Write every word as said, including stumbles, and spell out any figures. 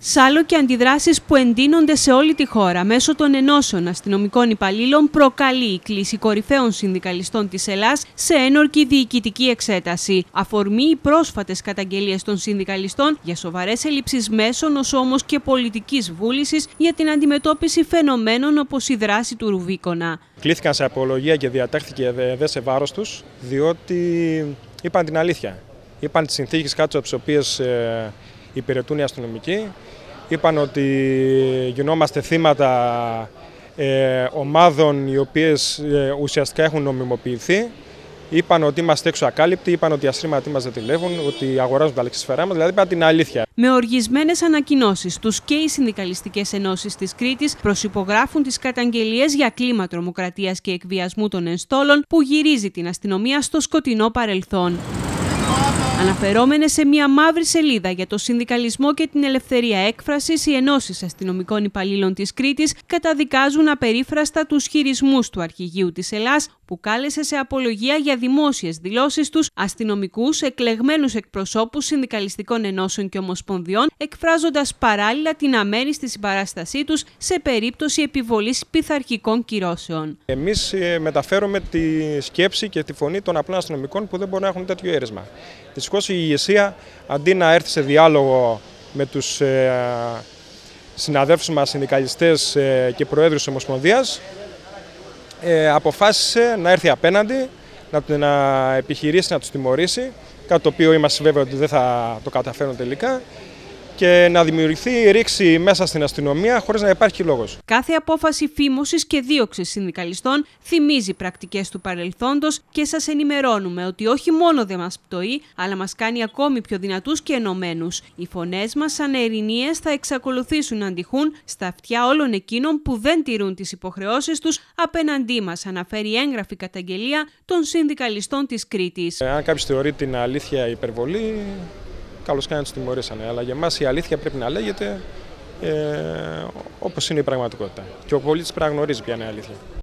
Σάλο και αντιδράσεις που εντείνονται σε όλη τη χώρα μέσω των ενώσεων αστυνομικών υπαλλήλων προκαλεί η κλήση κορυφαίων συνδικαλιστών της Ελλάδας σε ένορκη διοικητική εξέταση. Αφορμή οι πρόσφατες καταγγελίες των συνδικαλιστών για σοβαρές ελλείψεις μέσων ως όμως και πολιτικής βούλησης για την αντιμετώπιση φαινομένων όπως η δράση του Ρουβίκονα. Κλήθηκαν σε απολογία και διατάχθηκε δε σε βάρος τους, διότι είπαν την αλήθεια. Είπαν τις συνθήκες κάτω από τις οποίες ε, υπηρετούν οι αστυνομικοί. Είπαν ότι γινόμαστε θύματα ε, ομάδων οι οποίες ε, ουσιαστικά έχουν νομιμοποιηθεί. Είπαν ότι είμαστε έξω ακάλυπτοι, είπαν ότι οι αστρήματοι μας δεν τη ότι αγοράζουν τα λεξισφαιρά μας, δηλαδή είπαν την αλήθεια. Με οργισμένες ανακοινώσεις τους και οι συνδικαλιστικές ενώσεις της Κρήτης προσυπογράφουν τις καταγγελίες για κλίμα τρομοκρατίας και εκβιασμού των ενστόλων που γυρίζει την αστυνομία στο σκοτεινό παρελθόν. Αναφερόμενες σε μια μαύρη σελίδα για το συνδικαλισμό και την ελευθερία έκφρασης, οι ενώσεις αστυνομικών υπαλλήλων της Κρήτης καταδικάζουν απερίφραστα τους χειρισμούς του Αρχηγείου της Ελλάδας, που κάλεσε σε απολογία για δημόσιες δηλώσεις τους αστυνομικούς εκλεγμένους εκπροσώπους συνδικαλιστικών ενώσεων και ομοσπονδιών, εκφράζοντας παράλληλα την αμένιστη συμπαράστασή τους σε περίπτωση επιβολής πειθαρχικών κυρώσεων. Εμείς μεταφέρουμε τη σκέψη και τη φωνή των απλών αστυνομικών που δεν μπορούν να έχουν τέτοιο αίρεσμα. Δυστυχώς η ηγεσία, αντί να έρθει σε διάλογο με τους ε, συναδέλφους μας συνδικαλιστές ε, και προέδρους της Ομοσπονδίας, ε, αποφάσισε να έρθει απέναντι, να, να επιχειρήσει να τους τιμωρήσει, κάτι το οποίο είμαστε βέβαιοι ότι δεν θα το καταφέρουν τελικά, και να δημιουργηθεί ρήξη μέσα στην αστυνομία χωρίς να υπάρχει λόγος. Κάθε απόφαση φήμωσης και δίωξης συνδικαλιστών θυμίζει πρακτικές του παρελθόντος και σας ενημερώνουμε ότι όχι μόνο δεν μας πτωεί, αλλά μας κάνει ακόμη πιο δυνατούς και ενωμένους. Οι φωνές μας σαν ερηνίες θα εξακολουθήσουν να αντιχούν στα αυτιά όλων εκείνων που δεν τηρούν τις υποχρεώσεις τους απέναντί μας, αναφέρει η έγγραφη καταγγελία των συνδικαλιστών της Κρήτης. Αν κάποιος θεωρεί την αλήθεια υπερβολή, καλώς κάνει να τους τιμωρήσανε, αλλά για εμάς η αλήθεια πρέπει να λέγεται ε, όπως είναι η πραγματικότητα. Και ο πολίτης πρέπει να γνωρίζει ποια είναι η αλήθεια.